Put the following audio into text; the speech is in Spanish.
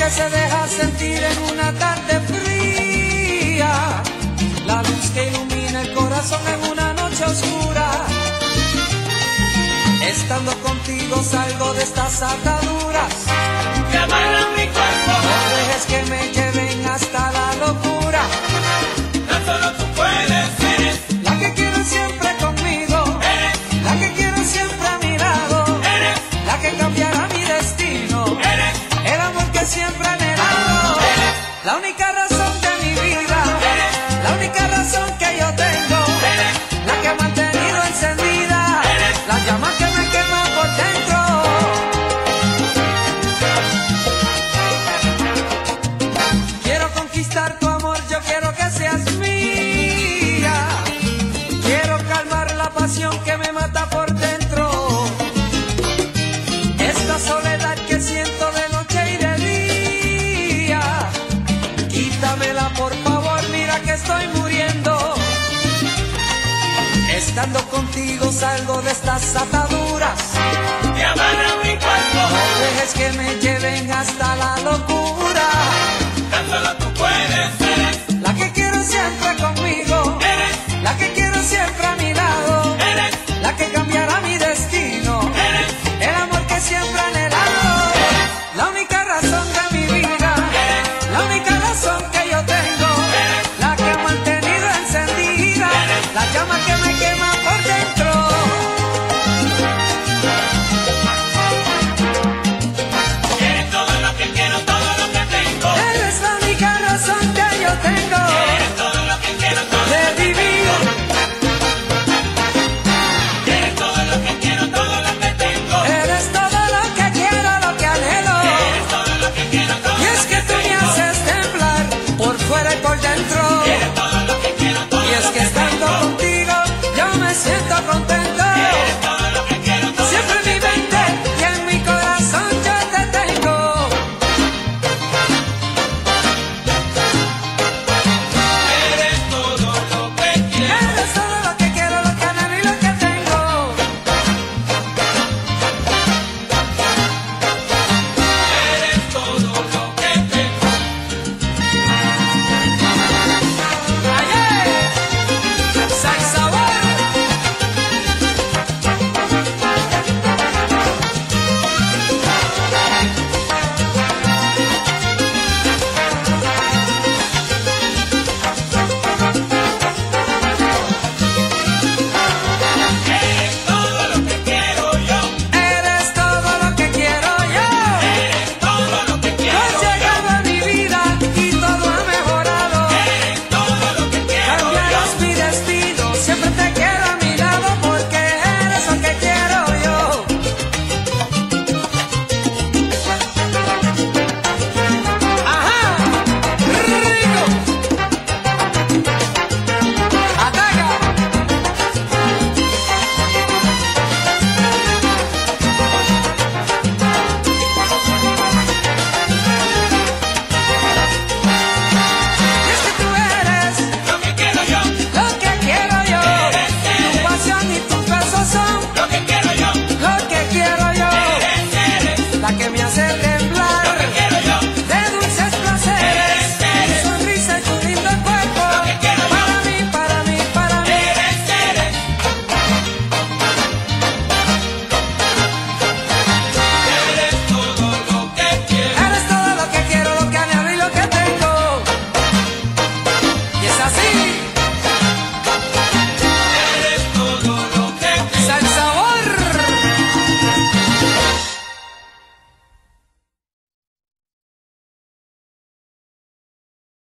que se deja sentir en una tarde fría, la luz que ilumina el corazón en una noche oscura. Estando contigo salgo de estas ataduras que amarran mi cuerpo. No dejes que me lleven hasta la locura. Tan solo tú puedes, eres la que quiero siempre conmigo, eres la que quiero siempre a mi lado, eres la que cambiará mi destino, eres el amor que siempre he anhelado, la única razón de mi vida, la única razón que yo tengo, la que ha mantenido encendida la llama que me quema por dentro. Quiero conquistar tu amor, yo quiero que seas mía, quiero calmar la pasión que me mata por dentro, esta soledad que siento de noche y de día, quítamela por favor, mira que estoy muriendo. Estando contigo salgo de estas ataduras que amarran mi cuerpo.